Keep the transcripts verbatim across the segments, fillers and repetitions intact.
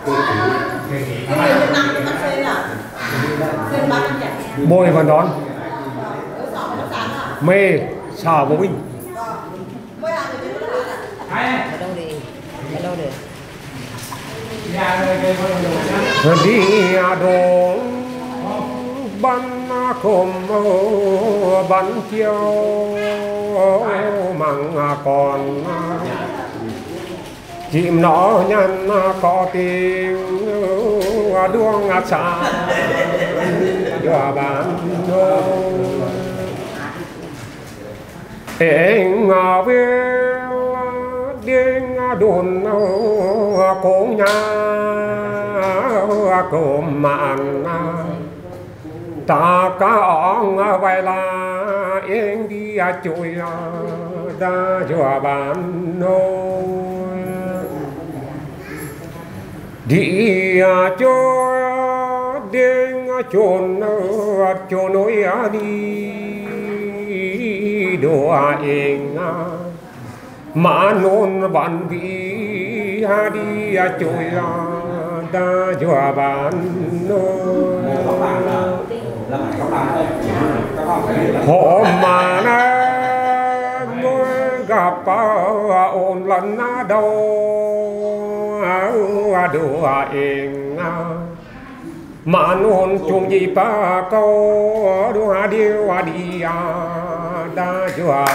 Môi còn đón mê xà vô binh ở đâu đi ở đâu được đi đồ bắn cồm bắn chiêu măng còn chim nó nhăn có tiếng đuông xa và bán em về điên đồn cố nhà cố mạn ta cả ông vậy là em đi chui ra cho bán nô đi cho điên chôn chôn nối đi đùa em mà nôn bạn đi ha đi chui ra cho bán nô hôm mà nó gặp ôn lần đâu đùa em mà nôn chung gì ba câu đùa điêu đi đã cho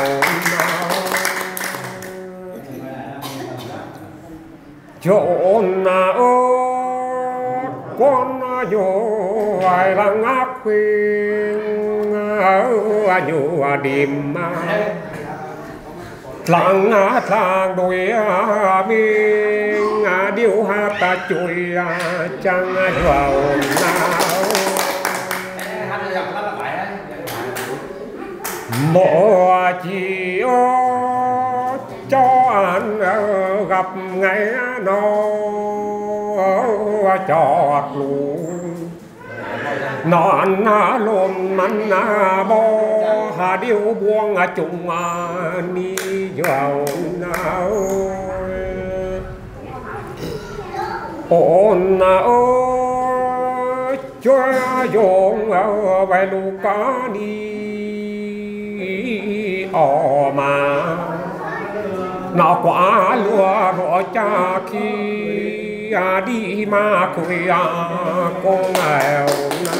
chốn nào con vô ai là ngáp khuyên vô đêm lặng thang đôi miên điêu hát ta chui chẳng vào nào một chiều cho anh gặp ngày nó chọt luôn nó ăn lồn mắn bò hà điêu buông chung đi vào nào ôn ơi cho dùng vài lũ cá đi ồ mà nó quá lúa rõ cha khi đi mà cười con nghèo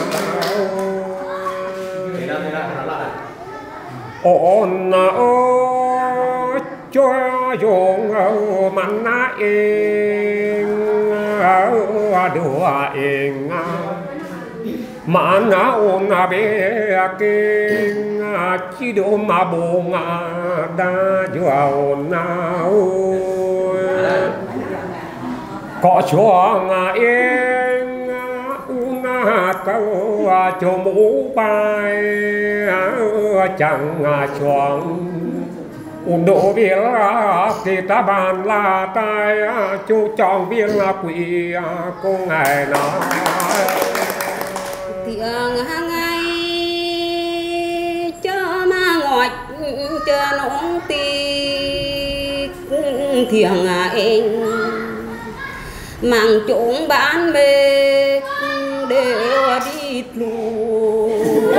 ôn ơi cho dùng mặn em đùa em mà nó ôn bé kinh chỉ đồ mà buồn đã vào nào có cho em un câu cho mũ bay chẳng choàng un độ biết thì ta bàn là tay chú chọn biết là quỷ cô ngày nó tiếng ngày cho ma ngọt cho nóng tiếc thiêng em mang chúng bán về đều đi luôn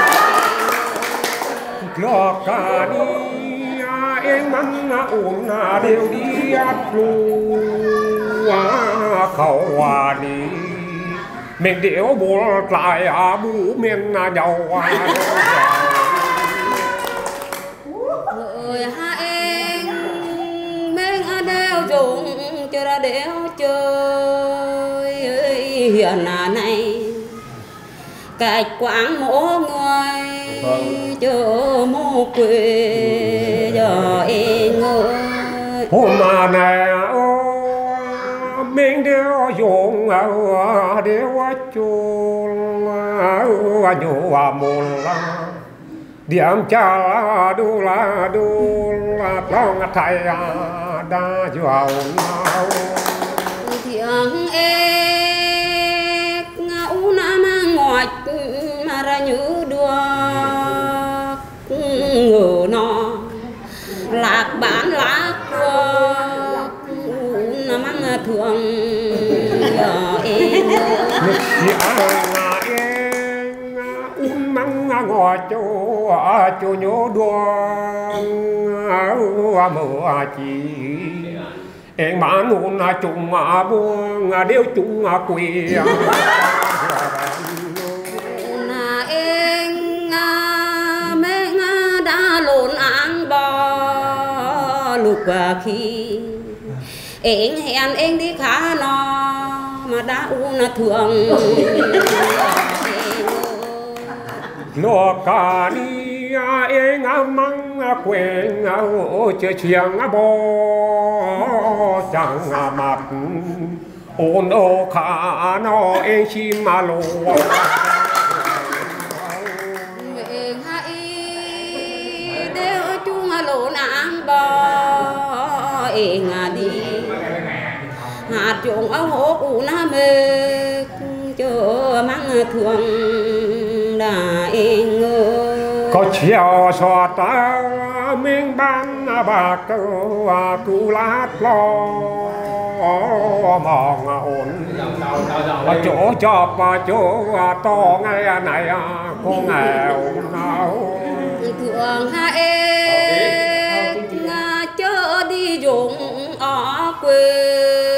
cho cả đi em ăn uống đều đi ăn luôn khẩu đi mình điệu buộc lại bú miền nhau người hai em mình đều dùng cho ra đéo chơi hiện này cái quán mỗi người chờ mô quê giờ em ơi hôm mà này mình đều dùng đều chôn nhủ mồn điểm cha la đu la đu la long thầy đã vào nào tiếng em ngẫu nam ngọt mà ra như đua ngờ nó lạc bán lạc qua nó mang thường giờ em chị ngà em un măng ngò cho cho nhớ đoan mưa chị em mà nôn chung mà buông đeo chung quỳ na em mẹ đã lộn ăn bò lục khi em hẹn em đi khá nó mà đã u là thường lo cả đi em măng quen chơi chiang bò chẳng mặt ôn ô khả nó em chim mà lô em hãy đeo chung lộn ăn bò em đi hạt trộn áo hố u na mê chờ măng thường đã em có chiều xòa ta mình ban bạc cụ lát lo mong ổn chỗ chọp chỗ to ngay này có nghèo nào thường hai em chớ đi dùng ở quê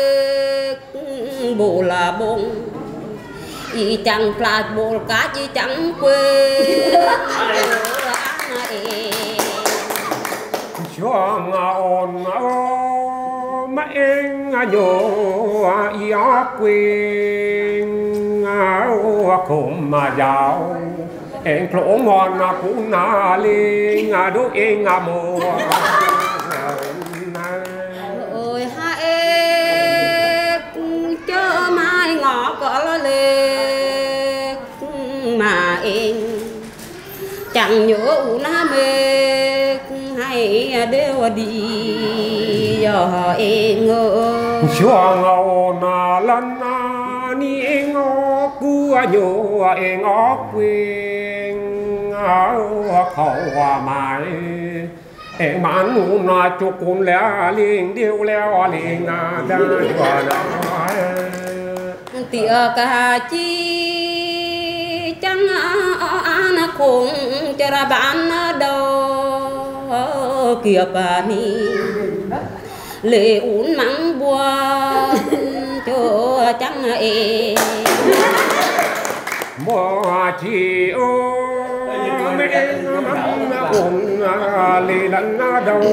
bộ là bông y chẳng là bộ cá chỉ chẳng quê cho ổn mà em nhớ ý quên không mà giàu em lỗ ngon cũng na lên đôi em mùa ôi hai em chớ mai ngõ có lo lê mà em chẳng nhớ u na mê hay đều đi giờ em ngơ cho ngầu na lần ni em ngó cứ nhớ em ngó quên khẩu mãi em mãn nụ na cho con lẽ liền điêu leo liền đã vừa nói tiệc cả chi chẳng ăn cũng cho ra bán đâu kia bà ni lệ uốn mắng bùa cho chẳng em mua chi ô mẹ mắm uống lì lẫn đâu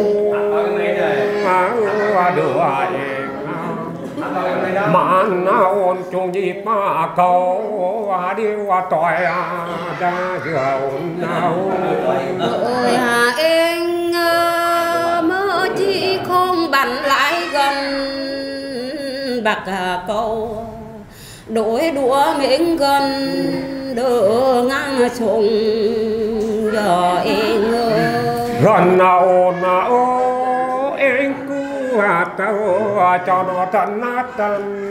mà đưa em mà nó ôn chung gì mà cầu đi qua tỏi đã giàu nào ơi hà em mơ chi không bắn lại gần bạc câu đổi đũa miếng gần đỡ ngang sông giờ em gần nào nào em cứ tao cho nó chân nát chân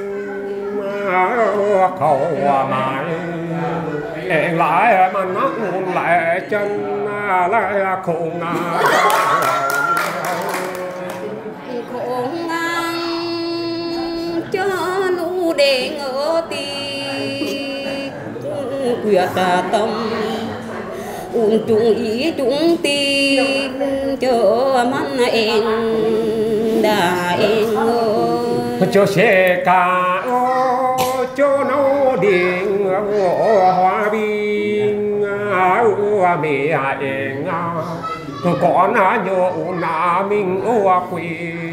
khẩu mãi em lại mà nó lại chân lại khùng khổ ngang cho nụ để ngỡ ti quyệt tâm uống chung ý chung ti cho mắt em đã em cho xe cả cho nó điện hoa biên mẹ em tôi có na nhớ na mình ô quỳ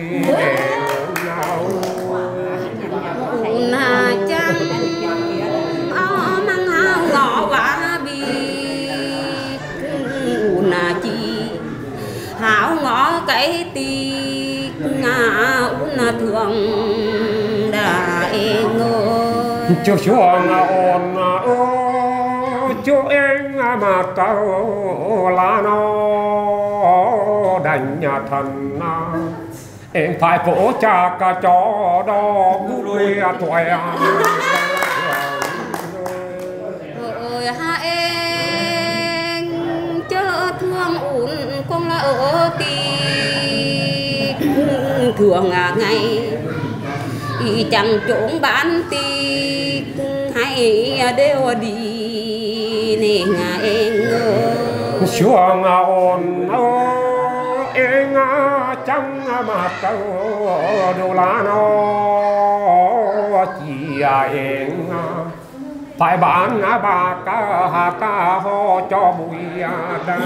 na chăng ó măng hao ngõ quả bi na chi hảo ngõ cái ti ngà na thường đã em cho xuống ôn cho em mà tao là nó đành nhà thần em phải cổ cha cả chó đó vui tuổi ơi ha em chớ thương ủn con là ở ti thường à ngày ý chẳng trốn bán ti hay đều đi nè ngà em xuống ôn em chẳng mà câu đồ lá nó chỉ em phải bán bà ca hà ca ho cho bụi đá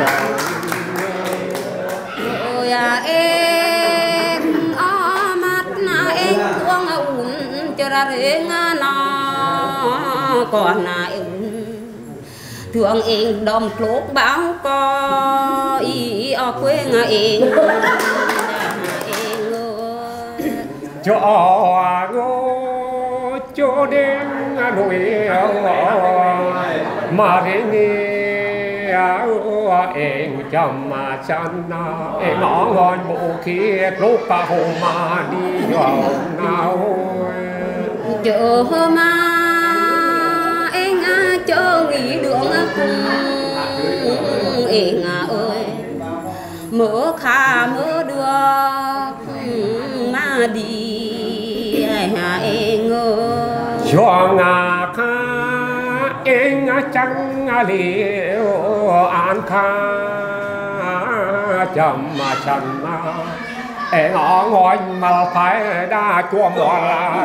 rồi em ở mắt em cuông ủn cho ra đến nó còn em thường em đồng lúc báo có ý ở quê em cho ngô cho đen nổi mà đến nghe em chăm mà chăn em ngõ ngon bộ kia lúc cả hồ mà đi vào nào chờ mà em cho nghỉ đường cùng em ơi mơ khá mơ được mà đi em ơi cho ngà kha em chẳng liệu an kha chậm mà chậm em ngõ ngồi mà phải đa chua mò là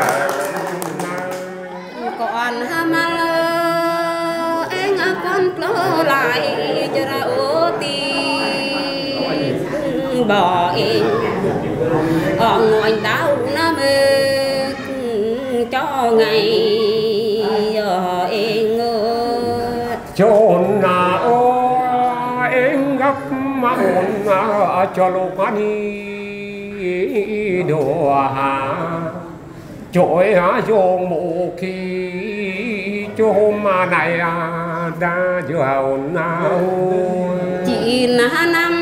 còn mà em con lỡ lại cho ra ô ti bỏ em ở ngoài đau nó mê cho ngày giờ em ơi chốn nào em gấp mà ổn cho lúc đi đồ hà trội hả dùng mù khi cho hôm này đã giàu nào chị là năm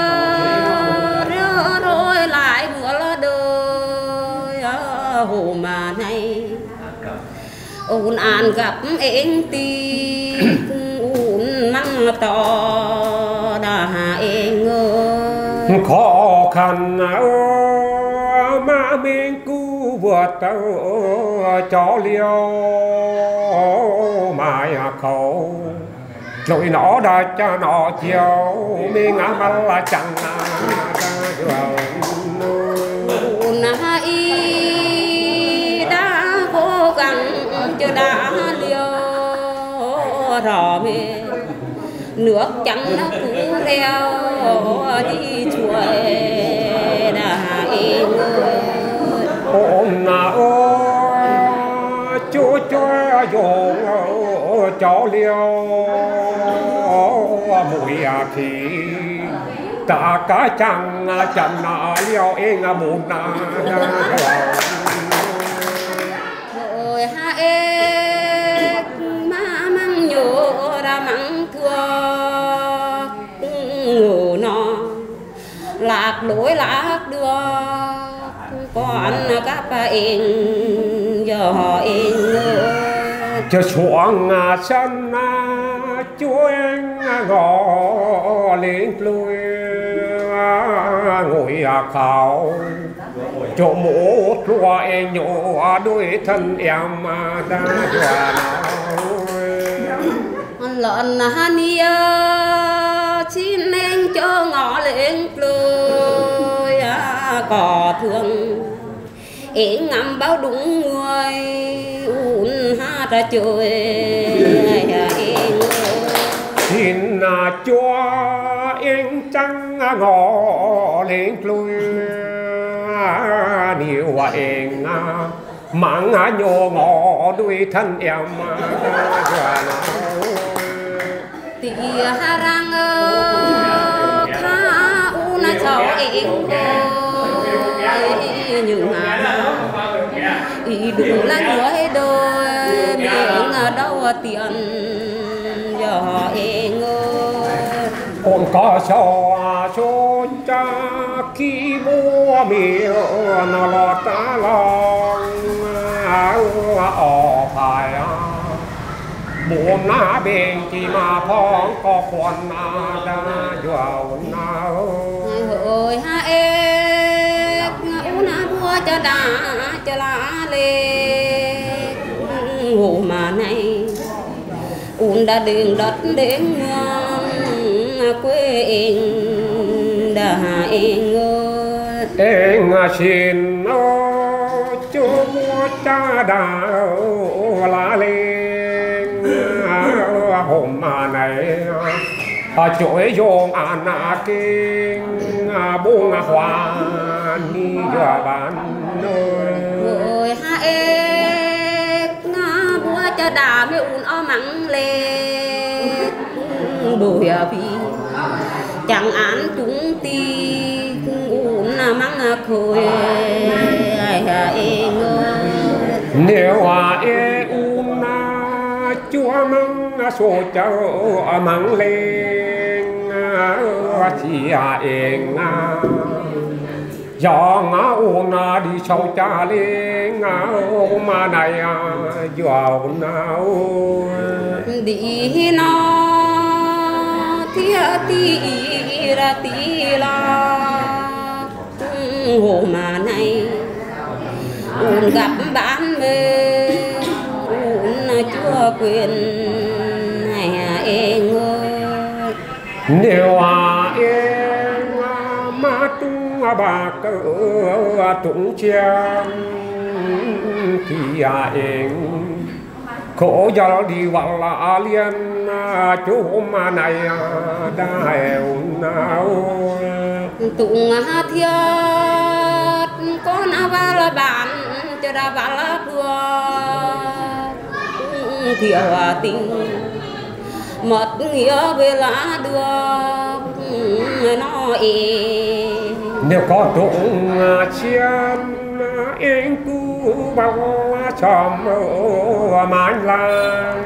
rơ rồi lại bữa đời hồ mà này ôn an gặp em ti ôn măng to đà em ơi khó khăn mà mình cứu vượt tao cho liêu mai khẩu rồi nó đã cho nó chiều mình ngã mà là chẳng ôn ai đã cố gắng cho đã liêu rõ mê nước trắng nó cũng reo đi chuối đã em ôm nào chúa chúa dùng cho liêu mùi khí ta cả chẳng chẳng liêu em một na rồi hai em má măng nhổ ra măng thua ngủ nó lạc lối lạc đưa còn các em giờ em cho xuống sân chúa anh ngõ lên lùi ngồi khảo cho một lúa em nhổ đuôi thân em đã dọa lợn nia xin em cho ngõ lên lùi cỏ thương em ngắm bao đúng người uốn hát ra chơi em xin cho em trắng ngõ lên lùi nhiều em mắng nhô ngõ đuôi thân em tì ha răng tha u na cho em nhưng mà ý đúng là nhớ đôi miệng đâu tiền giờ em ôn có cho cho cha khi mua miệng nó lọt ta lòng ở phải buồn na bên chỉ mà phong có quan na đã giàu nào ơi ha em u na bua cho đã cho lá lê hồ mà này un đã đường đất đến ngang quê em đã em ơi em xin chú cha đạo lá lên hôm mà này chuỗi dòng ăn kinh buông hoa đi ra bán rồi ha em ngã búa cho đà mới un o mắng lên đôi vì chẳng án chúng ti un mắng khơi ai ha em ơi nếu à em un chúa mắng số cháu mắng lên chỉ à em do ngã un đi sau cha lên mà này vào nào đi nó thia ti ra ti la hồ mà này un gặp bạn mê un chúa quyền này em ơi nếu à em mà tung bà cỡ tung chiang thì à em khổ do đi vào là liên chú mà này đã hèo nào tung thiết con ba là bạn cho ra ba là đưa thiểu tình mất nghĩa về lá đưa nó ê nếu có tung chiên em cứ bao chòm mãi lang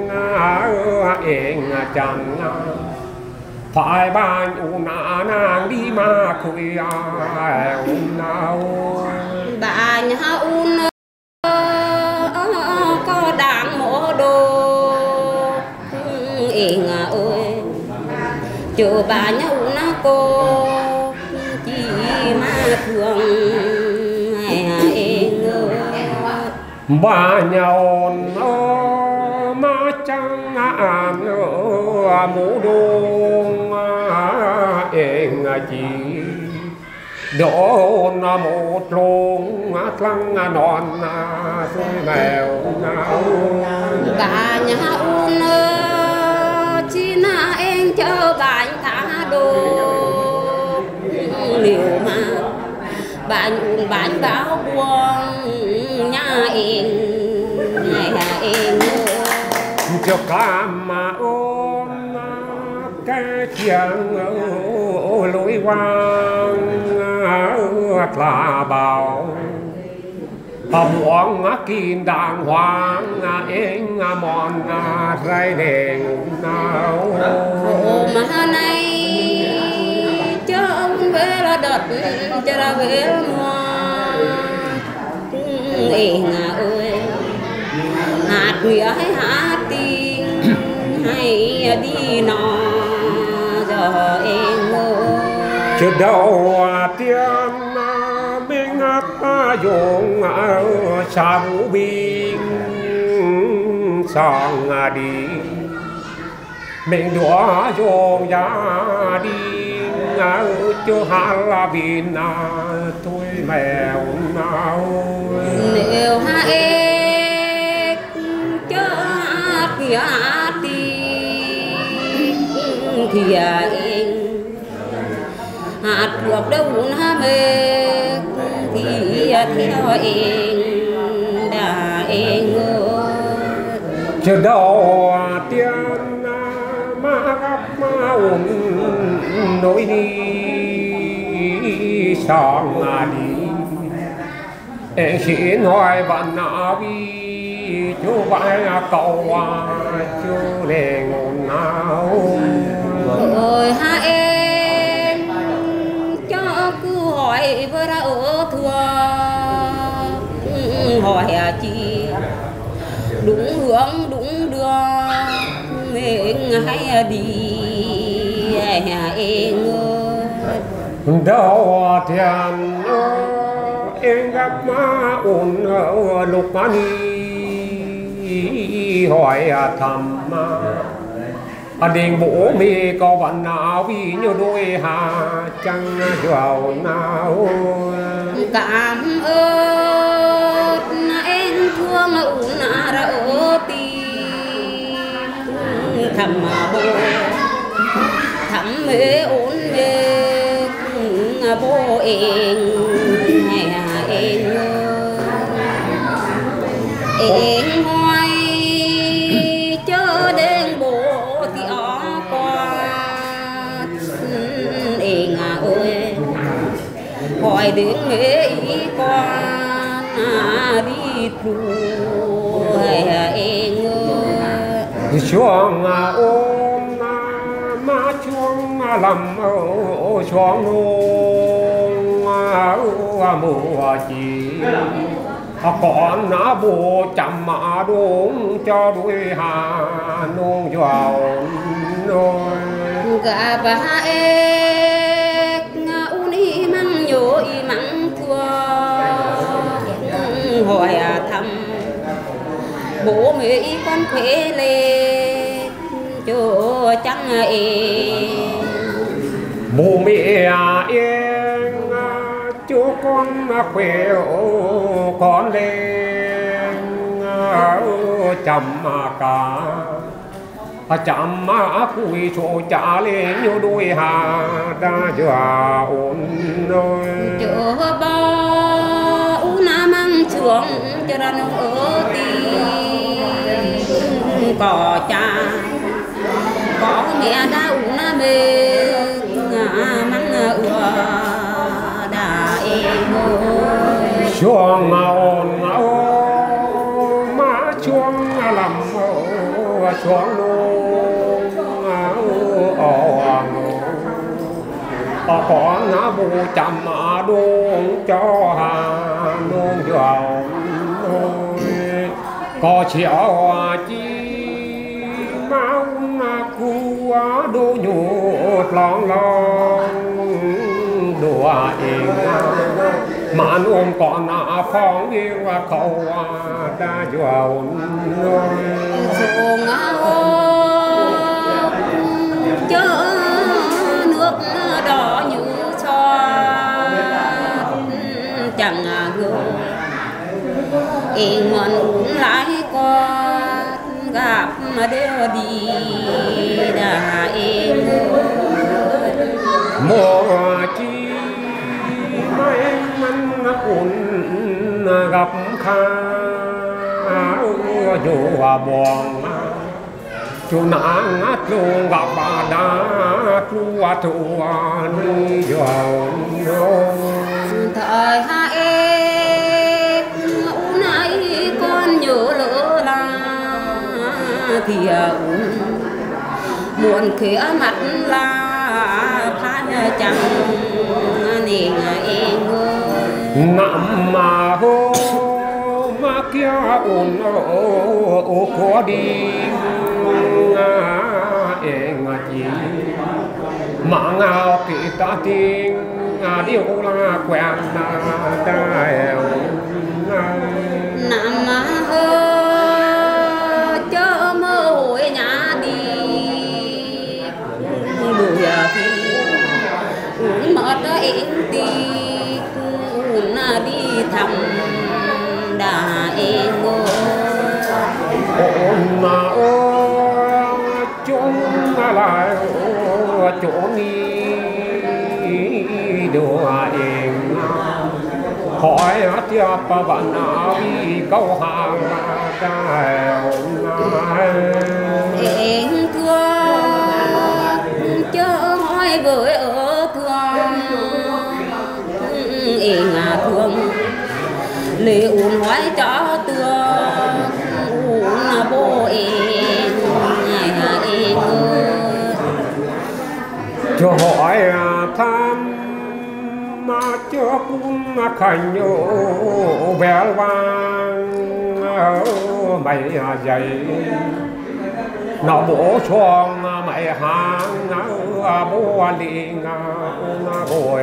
em chẳng phải ban u na nàng đi mà khuya nào bà nhà un có đảng mổ đồ em ơi chờ bà nhà un cô chỉ mà thường bà nhau nó mà chẳng ăn mũ đông em chỉ đổ nó một lông lăng non rồi mèo nào bà nhà un chỉ na em chờ bạn thả đồ liệu mà bạn un bạn báo buông nhà em nhà em cho cả mà ôm cái tiếng lối vang là bảo buông kín đàng hoàng em mòn ray đèn nào mà này cho ông về là đợt cho ra về mùa em ơi hạt nghĩa hay hạt tình hay đi nọ giờ em ơi chưa đâu tiên mình dùng xa vũ bình sang đi mình đùa dùng giá đi cho hà la bin tôi mèo nào nếu ha em cho kia đi thì em hạt ruột đâu ha mê thì theo em đã em ơi chờ đâu tiên mà gặp mà ổn nỗi đi sang đi em xin hỏi bạn nào đi chú vai cầu chú lên ngôn nào ơi ha em cho cứ hỏi với ra ở thừa hỏi chị đúng hướng đúng đường mình hay đi em ơi đâu thiền em gặp má ôn lục má đi hỏi thầm à đình bố mẹ có bạn nào vì nhiều đôi hà chẳng giàu nào cảm ơn em thương ôn ra ở tim thầm bố thầm mê ôn mê bố em em em hoài chớ đến bố thì ó qua em ơi hỏi đến mẹ qua đi thua em ơi chuông ôm má chuông làm ô chuông nông mùa chi con ná bố chăm mà đúng cho đuôi hà nông vào nôi gà bà ếch uni măng nhồi măng thua hỏi thăm bố mẹ con khỏe lên cho chẳng em bố mẹ em chú con khỏe con lên chăm cả chăm cùi chỗ trả lên nhiều đôi hà đã già ổn rồi chỗ ba u na mang chuông cho ra nó ở tim có cha có mẹ đã u na mê mang ua đã em ơi chuông ổn má chuông làm chuông nông ồ con ná bố chăm mà đúng cho hà nông vào có chiều chi máu cu đô nhụt lòng lòng đùa em mà nôm còn phong yêu khẩu đã vào chuông chớ nước đỏ như cho chẳng gương em ngoan uống lái con gặp mà đưa đi đã em mùa chi mai mắn cuốn gặp kha dù buồn chú nắng luôn gặp bà đã chua chua đi vào thời hai em nay con nhớ lỡ là thì buồn khía mặt là phai chẳng nên em ơi nằm mà hô mà kia ồn ô có đi em gì mà ngào kỳ ta tiếng điều là quen ta nằm mà hơ chớ mơ hồi nhà đi bùi thì mệt em đi đi thăm đã em ơi mà ô chúng lại chỗ đi đùa em hỏi tiếp bạn nào câu hàng em thương chớ hỏi với ở thương em thương lệ uốn hỏi cho tương uốn bố em em cho hỏi thăm mà cho cũng khánh nhô béo vang mày dày nó bố choang mày hàng bố liền ngồi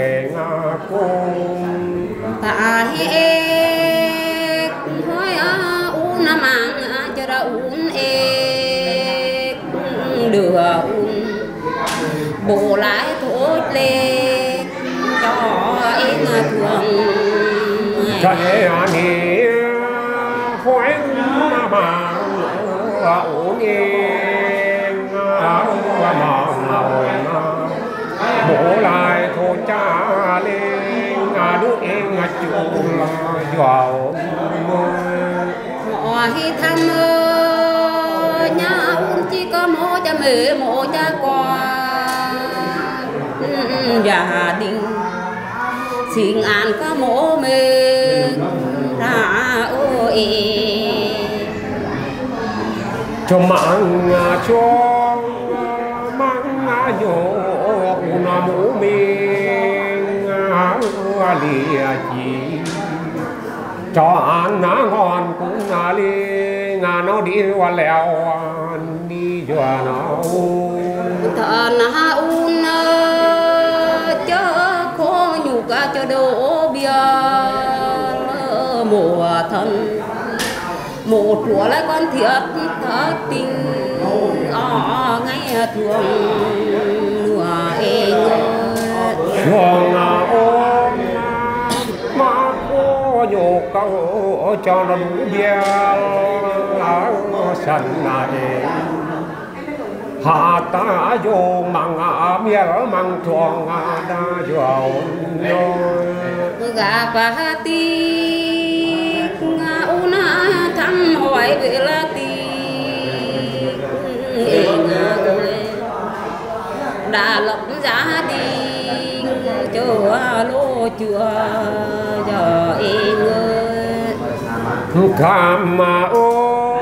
cung ta hết hỏi u na mang cho ra un e đưa un bố lại thốt lên cho em thường cho em đi hỏi mà mà uống em mà ngồi bố lại thốt cha lên đứa em chịu vào mọi thăm nhà un chỉ có một cha mẹ một cha con gia đình xin an có mổ mình ra ôi cho mang cho mang nhổ nó mũ mình lìa chỉ cho ăn nó ngon cũng là đi ngà nó đi qua leo đi cho nó thần ha un chớ khó nhục cho đổ bia mùa thân một của lại con thiệt thất tình ở ngay thường nửa em thường ôm mà có nhục câu cho nó đủ bia sân này hạ ta vô mang bia mang thuồng đã vô gặp bà ti una thăm hỏi về là ti đã lập gia đình cho lô chưa giờ em ơi cảm ơn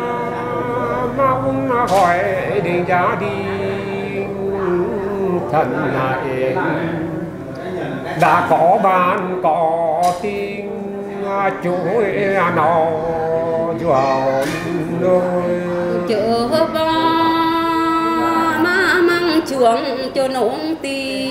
mong hỏi đến gia đình thân là em đã có bạn có tin chuối nó vào nơi chờ ba má mang chuồng cho nông ti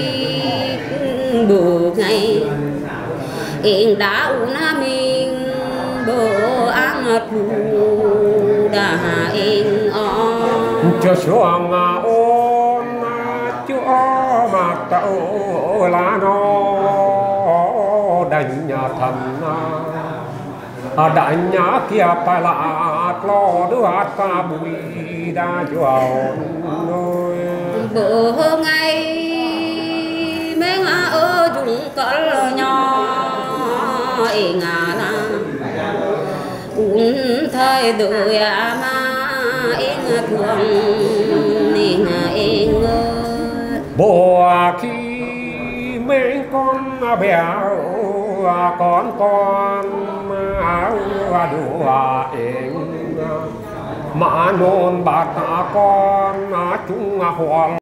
bữa ngày em đã uống mình bữa ăn thù đã em cho xuống ôn cho mà tao là nó đánh nhà thần đánh nhà kia phải là lo đứa ta bùi đã vào nơi bữa ngày mấy ngã ở dùng cỡ nhỏ em ngà là uống thời đời mà em thường nên em bố khi mấy con béo con con đùa em mà nôn bà ta con chúng hoa